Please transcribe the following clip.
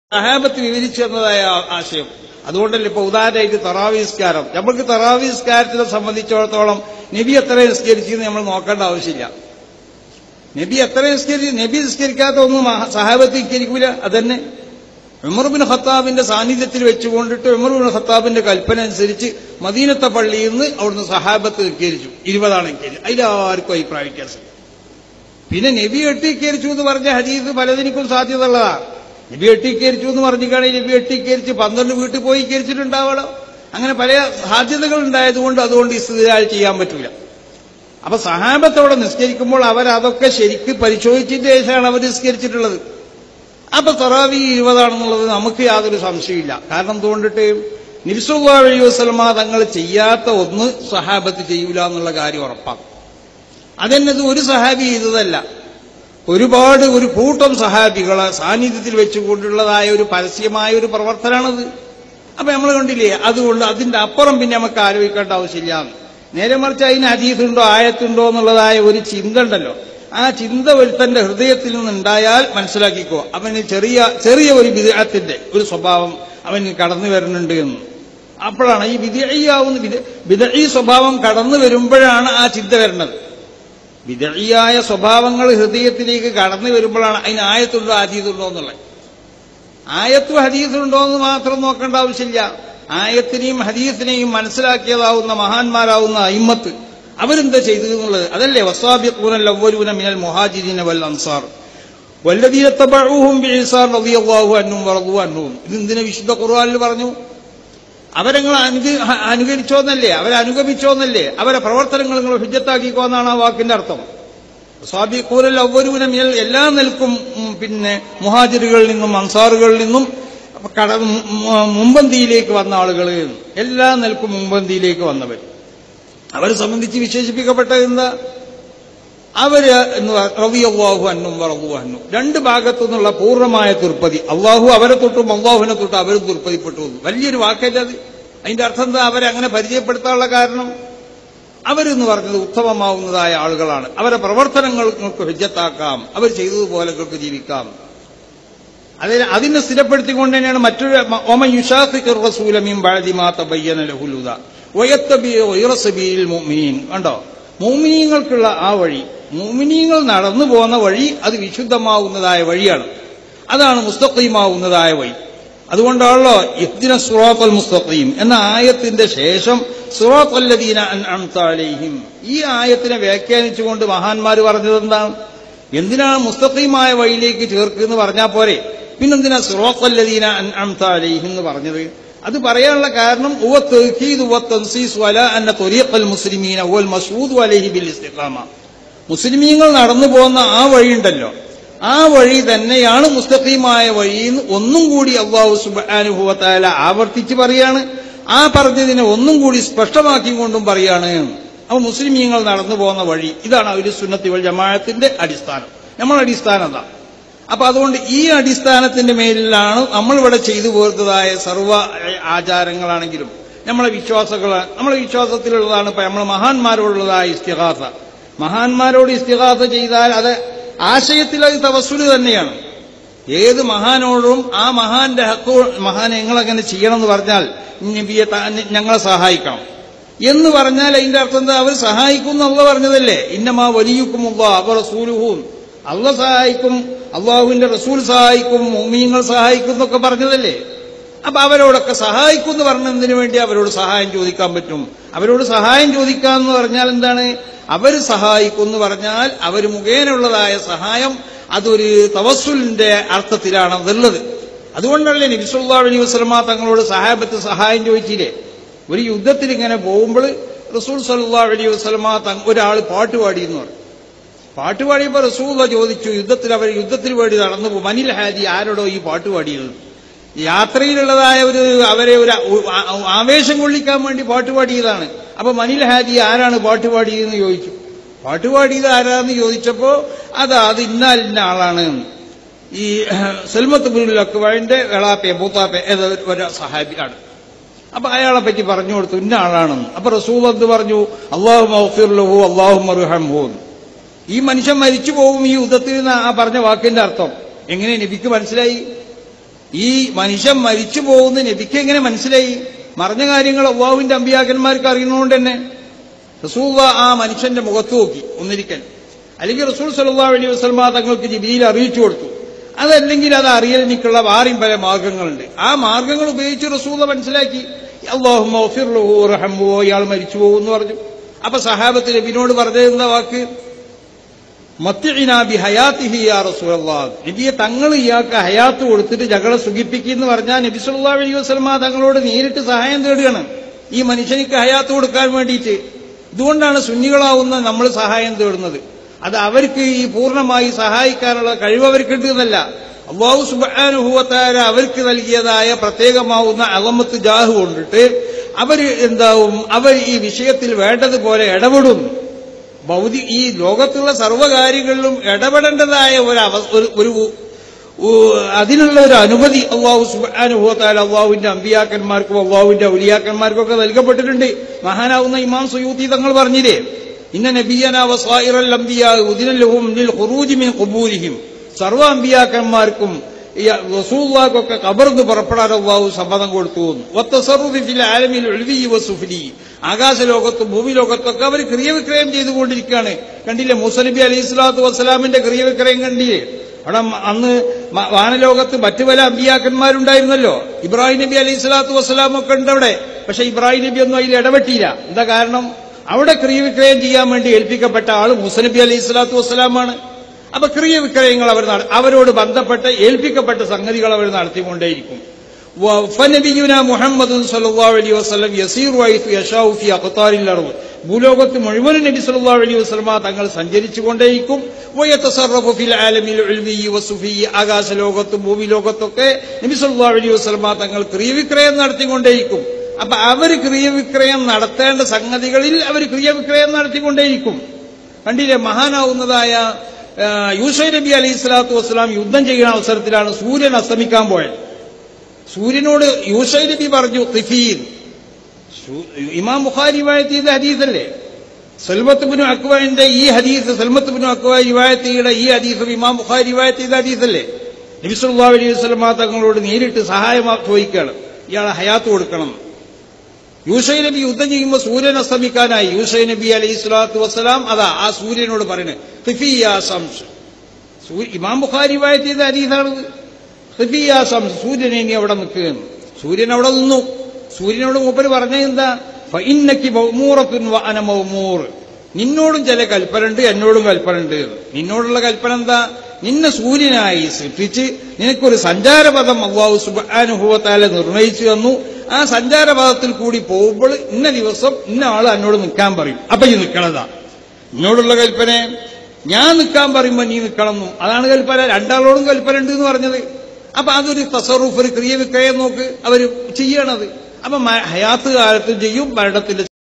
സഹാബത്ത് വിവരിച്ചു തന്നതായ ആശയം. അതുകൊണ്ടല്ലേ ഇപ്പൊ ഉദാഹരണമായിട്ട് തറാവീസ്കാരം. നമ്മൾക്ക് തറാവീസ്കാരത്തിനെ സംബന്ധിച്ചിടത്തോളം നബി എത്ര നിസ്കരിച്ചെന്ന് നമ്മൾ നോക്കേണ്ട ആവശ്യമില്ല. നബി എത്ര നിസ്കരിച്ചു, നബി നിസ്കരിക്കാത്ത ഒന്നും സഹാബത്ത് നിസ്കരിക്കൂല. അതന്നെ ഉമർ ബിൻ ഖത്താബിന്റെ സാന്നിധ്യത്തിൽ വെച്ചുകൊണ്ടിട്ട് ഉമർ ബിൻ ഖത്താബിന്റെ കൽപ്പന അനുസരിച്ച് മദീനത്തെ പള്ളിയിൽ നിന്ന് അവിടുന്ന് സഹാബത്ത് നിസ്കരിച്ചു. 20 നിസ്കരിച്ചു. അതിലാർക്കും അഭിപ്രായ വ്യത്യാസം. പിന്നെ നബി എട്ടിക്കരിച്ചു എന്ന് പറഞ്ഞ ഹദീസ് പലതിനും സാധ്യത ഉള്ളതാണ്. നബി എട്ടിക്കരിച്ചു എന്ന് പറഞ്ഞിട്ടാണെങ്കിൽ നബി എട്ടിക്കരിച്ച് 12 വീട്ടിൽ പോയി കരിച്ചിട്ടുണ്ടാവണം. അങ്ങനെ പല സാധ്യതകൾ ഉണ്ടായതുകൊണ്ട് അതുകൊണ്ട് ഇസ്തിദ്ലാൽ ചെയ്യാൻ പറ്റൂല. അപ്പൊ സഹാബത്തോടെ നിസ്കരിക്കുമ്പോൾ അവരതൊക്കെ ശരിക്ക് പരിശോധിച്ചതിന്റെ ശേഷമാണ് അവർ നിസ്കരിച്ചിട്ടുള്ളത്. അപ്പൊ തറാവി 20 നമുക്ക് യാതൊരു സംശയമില്ല. കാരണം എന്തുകൊണ്ടിട്ട് നബി സല്ലല്ലാഹു അലൈഹി വസല്ലമ തങ്ങൾ ചെയ്യാത്ത ഒന്ന് സഹാബത്ത് ചെയ്യൂല എന്നുള്ള കാര്യം ഉറപ്പാണ്. അതെന്നത് ഒരു സഹാബി ചെയ്തതല്ല, ഒരു കൂട്ടം സഹാബികളെ സാന്നിധ്യത്തിൽ വെച്ചുകൊണ്ടുള്ളതായ ഒരു പരസ്യമായ ഒരു പ്രവർത്തനമാണത്. അപ്പൊ നമ്മൾ കണ്ടില്ലേ, അതുകൊണ്ട് അതിന്റെ അപ്പുറം പിന്നെ നമുക്ക് ആലോചിക്കേണ്ട ആവശ്യമില്ല. നേരെ മറിച്ച് അതിന് ഹദീസുണ്ടോ ആയത്തുണ്ടോ എന്നുള്ളതായ ഒരു ചിന്ത ഉണ്ടല്ലോ, ആ ചിന്ത ഒരുത്തന്റെ ഹൃദയത്തിൽ നിന്നുണ്ടായാൽ മനസ്സിലാക്കിക്കോ, അവന് ചെറിയ ഒരു ബിദ്അത്തിന്റെ ഒരു സ്വഭാവം അവന് കടന്നു വരുന്നുണ്ട് എന്ന്. അപ്പോഴാണ് ഈ ബിദ്ഈ സ്വഭാവം കടന്നു വരുമ്പോഴാണ് ആ ചിന്ത വരുന്നത്. ബിദ്ഈയായ സ്വഭാവങ്ങൾ ഹൃദയത്തിലേക്ക് കടന്നു വരുമ്പോഴാണ് അതിന് ആയത്തുണ്ടോ ഹദീസുണ്ടോ എന്നുള്ളത്. ആയത്തും ഹദീസുണ്ടോ എന്ന് മാത്രം നോക്കേണ്ട ആവശ്യമില്ല. ആയത്തിനെയും ഹദീസിനെയും മനസ്സിലാക്കിയതാവുന്ന മഹാന്മാരാവുന്ന അയിമ്മത്ത് അവരെന്താ ചെയ്തു എന്നുള്ളത് അതല്ലേ. വസ്സാബിഖൂനൽ അവ്വലൂന മിനൽ മുഹാജിരീന വൽ അൻസാർ വല്ലദീന തബഊഹും ബിഇഹ്സാൻ റളിയല്ലാഹു അൻഹും വറളൂ അൻഹും. ഇതെന്തിനെ വിശുദ്ധ ഖുർആനിൽ പറഞ്ഞു? അവരങ്ങൾ അനുകരിച്ചോന്നല്ലേ, അവരനുഗമിച്ചോന്നല്ലേ, അവരെ പ്രവർത്തനങ്ങൾ നിങ്ങൾ ഹുജ്ജത്താക്കിക്കോന്നാണ് ആ വാക്കിന്റെ അർത്ഥം. സ്വാബിഖൂനൽ അവ്വലൂന മിനൽ എല്ലാ നിൽക്കും പിന്നെ മുഹാജിറുകളിൽ നിന്നും അൻസാറുകളിൽ നിന്നും മുമ്പന്തിയിലേക്ക് വന്ന ആളുകൾ, എല്ലാ നിൽക്കും മുമ്പന്തിയിലേക്ക് വന്നവർ. അവരെ സംബന്ധിച്ച് വിശേഷിപ്പിക്കപ്പെട്ടത് എന്താ? അവര് റളിയല്ലാഹു അൻഹും വറളൂ അൻഹു. രണ്ട് ഭാഗത്തു നിന്നുള്ള പൂർണ്ണമായ തൃപ്തി. അള്ളാഹു അവരെ തൊട്ടും അള്ളാഹുവിനെ തൊട്ടും അവരും തൃപ്തിപ്പെട്ടു. വലിയൊരു വാക്കല്ല അത്. അതിന്റെ അർത്ഥം എന്താ? അവരെ അങ്ങനെ പരിചയപ്പെടുത്താനുള്ള കാരണം അവരെന്ന് പറഞ്ഞത് ഉത്തമമാവുന്നതായ ആളുകളാണ്. അവരെ പ്രവർത്തനങ്ങൾക്ക് ഹുജ്ജത്താക്കാം, അവർ ചെയ്തതുപോലെ ജീവിക്കാം. അതിനെ സ്ഥിരപ്പെടുത്തിക്കൊണ്ട് തന്നെയാണ് മറ്റൊരു വമൻ യുശാഖിഖിർ റസൂല മിൻ ബഅദി മാ തബയ്യന ലഹുൽ ഹുദാ വയത്തബി ഗൈറ സബീലിൽ മുഅ്മിനീൻ. കണ്ടോ, മുഅ്മിനീങ്ങൾക്കുള്ള ആ വഴി, മുഅ്മിനീങ്ങൾ നടന്നു പോകുന്ന വഴി അത് വിശുദ്ധമാവുന്നതായ വഴിയാണ്. അതാണ് മുസ്തഖീമാവുന്നതായ വഴി. അതുകൊണ്ടാണല്ലോ ഇഹ്ദിന സിറാത്തൽ മുസ്തഖീം എന്ന ആയത്തിന്റെ ശേഷം സിറാത്തൽ ലദീന അൻഅംത അലൈഹിം ഈ ആയത്തിനെ വ്യാഖ്യാനിച്ചുകൊണ്ട് മഹാന്മാർ പറഞ്ഞത് എന്താണ്? എന്തിനാണ് മുസ്തഖീമായ വഴിയിലേക്ക് ചേർക്കുന്ന് പറഞ്ഞാൽ പോരെ, പിന്നെന്തിനാ സിറാത്തൽ ലദീന അൻഅംത അലൈഹിം എന്ന് പറഞ്ഞത്? അത് പറയാനുള്ള കാരണം മുസ്ലിമീങ്ങൾ നടന്നു പോകുന്ന ആ വഴിയുണ്ടല്ലോ, ആ വഴി തന്നെയാണ് മുസ്തഖീമായ വഴി എന്ന് ഒന്നും കൂടി അല്ലാഹു സുബ്ഹാനഹു വ തആല ആവർത്തിച്ച് പറയാണ്. ആ പറഞ്ഞതിനെ ഒന്നും കൂടി സ്പഷ്ടമാക്കിക്കൊണ്ടും പറയാണ്. അപ്പൊ മുസ്ലിമീങ്ങൾ നടന്നു പോകുന്ന വഴി ഇതാണ് അഹ്ലു സുന്നത്തി വൽ ജമാഅത്തിന്റെ അടിസ്ഥാനം. നമ്മുടെ അടിസ്ഥാനം അതാ. അപ്പൊ അതുകൊണ്ട് ഈ അടിസ്ഥാനത്തിന്റെ മേലിലാണ് നമ്മളിവിടെ ചെയ്തു പോരുന്നതായ സർവ്വ ആചാരങ്ങളാണെങ്കിലും നമ്മളെ വിശ്വാസത്തിലുള്ളതാണ്. ഇപ്പൊ നമ്മൾ മഹാന്മാരോടുള്ളതായ ഇസ്തിഗാസ. മഹാന്മാരോട് ഇസ്തിഗാസ ചെയ്താൽ അത് ആശയത്തിൽ അത് തവസ്സുല് തന്നെയാണ്. ഏത് മഹാനോടും ആ മഹാന്റെ മഹാനെ ഞങ്ങളങ്ങനെ ചെയ്യണം എന്ന് പറഞ്ഞാൽ നബിയെ ഞങ്ങളെ സഹായിക്കണം എന്ന് പറഞ്ഞാൽ അതിന്റെ അർത്ഥം എന്താ? അവർ സഹായിക്കും എന്നുള്ള പറഞ്ഞതല്ലേ. ഇന്നമാ വലിയുക്കുമുല്ലാഹ് വ റസൂലുഹു, അല്ലാഹ് സഹായിക്കും, അള്ളാഹുവിന്റെ റസൂൽ സഹായിക്കും, മുഅ്മിനീങ്ങൾ സഹായിക്കും എന്നൊക്കെ പറഞ്ഞതല്ലേ. അപ്പൊ അവരോടൊക്കെ സഹായിക്കും എന്ന് പറഞ്ഞതിന് വേണ്ടി അവരോട് സഹായം ചോദിക്കാൻ പറ്റും. അവരോട് സഹായം ചോദിക്കാന്ന് പറഞ്ഞാൽ എന്താണ്? അവര് സഹായിക്കും എന്ന് പറഞ്ഞാൽ അവർ മുഖേനയുള്ളതായ സഹായം അതൊരു തവസ്സുലിന്റെ അർത്ഥത്തിലാണ് അതുള്ളത്. അതുകൊണ്ടല്ലേ നബി സല്ലല്ലാഹു അലൈഹി വസല്ലമ തങ്ങളോട് സഹാബത്ത് സഹായം ചോദിച്ചില്ലേ? ഒരു യുദ്ധത്തിൽ ഇങ്ങനെ പോകുമ്പോൾ റസൂൽ സല്ലല്ലാഹു അലൈഹി വസല്ലമ ഒരാൾ പാട്ടുപാടി എന്ന് പറഞ്ഞു. പാട്ടുപാടിയപ്പോ റസൂൽ ചോദിച്ചു, യുദ്ധത്തിൽ വേണ്ടി നടന്നു പോകും, മനിൽ ഹാദി, ആരോടോ ഈ പാട്ടുപാടിയത്? യാത്രയിലുള്ളതായ അവരെ ഒരു ആവേശം കൊള്ളിക്കാൻ വേണ്ടി പാട്ടുപാടിയതാണ്. അപ്പൊ മനിൽ ഹാദി, ആരാണ് പാട്ടുപാടിയതെന്ന് ചോദിച്ചു. പാട്ടുപാടിയത് ആരാന്ന് ചോദിച്ചപ്പോ അത് ഇന്ന ആളാണ്, ഈ സൽമത്ത് ബിനുൽ അക്വഇന്റെ എളാപ്പെ മൂത്താപ്പെ ഒരു സഹാബിയാണ്. അപ്പൊ അയാളെ പറ്റി പറഞ്ഞു കൊടുത്തു, ഇന്ന ആളാണെന്ന്. അപ്പൊ റസൂൽ എന്ത് പറഞ്ഞു? അല്ലാഹുമ്മ ഗ്ഫിർ ലഹു അല്ലാഹുമ്മ അർഹംഹു. ഈ മനുഷ്യൻ മരിച്ചു പോകും ഈ യുദ്ധത്തിൽ നിന്ന് ആ പറഞ്ഞ വാക്കിന്റെ അർത്ഥം എങ്ങനെ നബിക്ക് മനസ്സിലായി? ഈ മനുഷ്യൻ മരിച്ചു പോകുന്ന നബിക്ക് എങ്ങനെ മനസ്സിലായി? മറഞ്ഞ കാര്യങ്ങൾ അള്ളാഹുവിന്റെ അമ്പിയാക്കന്മാർക്ക് അറിയുന്നതുകൊണ്ട് തന്നെ റസൂൽ ആ മനുഷ്യന്റെ മുഖത്ത് നോക്കി ഒന്നിരിക്കൽ, അല്ലെങ്കിൽ റസൂൽ സല്ലല്ലാഹു അലൈഹി വസല്ലം തങ്ങൾക്ക് ജിബ്രീൽ അറിയിച്ചു കൊടുത്തു. അതല്ലെങ്കിൽ അത് അറിയലിനുള്ള വേറെയും പല മാർഗങ്ങളുണ്ട്. ആ മാർഗങ്ങൾ ഉപയോഗിച്ച് റസൂൽ മനസ്സിലാക്കി. അല്ലാഹുമ്മ ഗ്ഫിർ ലഹു വർഹംഹു, ഇയാൾ മരിച്ചു പോകുമെന്ന് പറഞ്ഞു. അപ്പൊ സഹാബത്ത് നബിയോട് പറഞ്ഞ വാക്ക് മത്തിഇനാ ബിഹയാത്തിഹി യാ റസൂലല്ലാഹ്, നബിയെ തങ്ങൾ ഇയാൾക്ക് ഹയാത്ത് കൊടുത്തിട്ട് ഞങ്ങളെ സുഖിപ്പിക്കുമെന്ന് പറഞ്ഞാൽ നബി സല്ലല്ലാഹു അലൈഹി വസല്ലം തങ്ങളോട് നേരിട്ട് സഹായം തേടുകയാണ് ഈ മനുഷ്യനിക്ക് ഹയാത്ത് കൊടുക്കാൻ വേണ്ടിയിട്ട്. ഇതുകൊണ്ടാണ് സുന്നികളാവുന്ന നമ്മൾ സഹായം തേടുന്നത്. അത് അവർക്ക് ഈ പൂർണ്ണമായി സഹായിക്കാനുള്ള കഴിവ് അവർക്കുണ്ട് എന്നല്ല, അല്ലാഹു സുബ്ഹാനഹു വ തആല അവർക്ക് നൽകിയതായ പ്രത്യേകമാവുന്ന അളമത്ത് ജാഹ് കൊണ്ടിട്ട് അവർ ഈ വിഷയത്തിൽ വേണ്ടതുപോലെ ഇടപെടും. ഈ ലോകത്തുള്ള സർവ്വകാര്യങ്ങളിലും ഇടപെടേണ്ടതായ അതിനുള്ള ഒരു അനുമതി അല്ലാഹു സുബ്ഹാനഹു വ തആല അല്ലാഹുവിന്റെ അമ്പിയാക്കന്മാർക്കും അല്ലാഹുവിന്റെ ഔലിയാക്കന്മാർക്കും ഒക്കെ നൽകപ്പെട്ടിട്ടുണ്ട്. മഹാനാവുന്ന ഇമാം സുയൂത്തി തങ്ങൾ പറഞ്ഞില്ലേ, ഇന്ന നബിയനാ വസായിറൽ അംബിയാ ഉദിന ലഹും ലിൽ ഖുറൂജി മിൻ ഖുബൂരിഹിം, സർവ്വ അമ്പിയാക്കന്മാർക്കും റസൂലുള്ളാഹിക്കൊക്കെ ഖബറിന്ന് പുറപ്പെടാൻ അല്ലാഹു സമ്മതം കൊടുത്തു. വത്തസറുഫി ഫിൽ ആലമിൽ ഉൽവി വസുഫ്ലി, ആകാശലോകത്തും ഭൂമിലോകത്തൊക്കെ അവർ ക്രിയവിക്രയം ചെയ്തുകൊണ്ടിരിക്കുകയാണ്. കണ്ടില്ലേ മൂസ നബി അലൈഹി സ്വലാത്തു വസ്സലാമിന്റെ ക്രിയവിക്രയം കണ്ടില്ലേ? അവിടെ അന്ന് വാനലോകത്ത് മറ്റു പല അമ്പിയാക്കന്മാരുണ്ടായിരുന്നല്ലോ. ഇബ്രാഹിം നബി അലൈഹി സ്വലാത്തു വസ്സലാം ഒക്കെ ഉണ്ട് അവിടെ. പക്ഷെ ഇബ്രാഹിം നബി ഒന്നും അതിൽ ഇടപെട്ടില്ല. എന്താ കാരണം? അവിടെ ക്രിയവിക്രയം ചെയ്യാൻ വേണ്ടി ഏൽപ്പിക്കപ്പെട്ട ആള് മൂസ നബി അലൈഹി സ്വലാത്തു വസ്സലാമാണ്. അപ്പൊ ക്രിയവിക്രയങ്ങൾ അവരോട് ബന്ധപ്പെട്ട ഏൽപ്പിക്കപ്പെട്ട സംഗതികൾ അവർ നടത്തിക്കൊണ്ടേയിരിക്കും. ഫനബിയുനാ മുഹമ്മദ് സല്ലല്ലാഹു അലൈഹി വസല്ലം യസീറു ഹൈതു യശാഉ ഫി അഖ്താരിൽ അർദ്, ഭൂലോകത്ത് മുഴുവനും നബി സല്ലല്ലാഹു അലൈഹി വസല്ലം തങ്ങൾ സഞ്ചരിച്ചുകൊണ്ടേയിരിക്കും. വയതസറഫു ഫിൽ ആലമിൽ ഉൽവി വസുഫി, ആകാശലോകത്തും ഭൂമിലോകത്തൊക്കെ നബി സല്ലല്ലാഹു അലൈഹി വസല്ലം തങ്ങൾ ക്രിയവിക്രയം നടത്തിക്കൊണ്ടേയിരിക്കും. അപ്പൊ അവർ ക്രിയവിക്രയം നടത്തേണ്ട സംഗതികളിൽ അവർ ക്രിയവിക്രയം നടത്തിക്കൊണ്ടേയിരിക്കും. കണ്ടില്ലേ, മഹാനാവുന്നതായ യൂശ നബി അലൈഹി സ്വലാത്തു വസ്സലാം യുദ്ധം ചെയ്യുന്ന അവസരത്തിലാണ് സൂര്യൻ അസ്തമിക്കാൻ പോയത്. സൂര്യനോട് യൂശ നബി പറഞ്ഞു ഖിഫീൻ. ഇമാം ബുഖാരി റിവായത്ത് ചെയ്ത ഹദീസല്ലേ, സൽമത്ത് ഇബ്നു അക്വയുടെ ഈ ഹദീസ്, സൽമത്ത് ഇബ്നു അക്വ റിവായത്ത് ചെയ്ത ഈ ഹദീസ് ഇമാം ബുഖാരി റിവായത്ത് ചെയ്ത ഹദീസല്ലേ. നബി സല്ലല്ലാഹു അലൈഹി വസല്ലം തങ്ങളോട് നേരിട്ട് സഹായം ചോദിക്കുകയാണ്, ഇയാളെ ഹയാത്ത് കൊടുക്കണം. യൂശ നബി യുദ്ധം ചെയ്യുമ്പോൾ സൂര്യൻ അസ്തമിക്കാനായി. യൂശ നബി അലൈഹി സ്വലാത്തു വസ്സലാം ആ സൂര്യനോട് പറയുന്നത് ഖിഫി യാ ശംസ്. ഇമാം ബുഖാരി റിവായത്ത് ചെയ്ത ഹദീസാണ്. ഖിഫി യാ ശംസ്, സൂര്യനെ ഇനി അവിടെ നിൽക്കുകയാണ്. സൂര്യൻ അവിടെ നിന്നു. സൂര്യനോട് മൂപ്പര് പറഞ്ഞത് എന്താ? ഫഇന്നകി മൗമൂറത്തുൻ വ അന മൗമൂർ, നിന്നോടും ചില കൽപ്പനയുണ്ട്, എന്നോടും കൽപ്പനയുണ്ട്. നിന്നോടുള്ള കൽപ്പന എന്താ? നിന്നെ സൂര്യനായി സൃഷ്ടിച്ച് നിനക്കൊരു സഞ്ചാരപഥം അല്ലാഹു സുബ്ഹാനഹു വ തആല നിർണയിച്ചു തന്നു. ആ സഞ്ചാരപഥത്തിൽ കൂടി പോകുമ്പോൾ ഇന്ന ദിവസം ഇന്ന ആള് എന്നോട് നിൽക്കാൻ പറയും. അപ്പൊ ഈ നിൽക്കണതാ എന്നോടുള്ള കൽപ്പന. ഞാൻ നിൽക്കാൻ പറയുമ്പോ നീ നിൽക്കണം, അതാണ് കൽപ്പന. രണ്ടാളോടും കൽപ്പന ഉണ്ട് എന്ന് പറഞ്ഞത്. അപ്പൊ അതൊരു തസറുഫ്, ഒരു ക്രിയവിക്രയം നോക്ക് അവർ ചെയ്യണത്. അപ്പൊ ഹയാത്ത് കാലത്തും ചെയ്യും, മരണത്തിന്റെ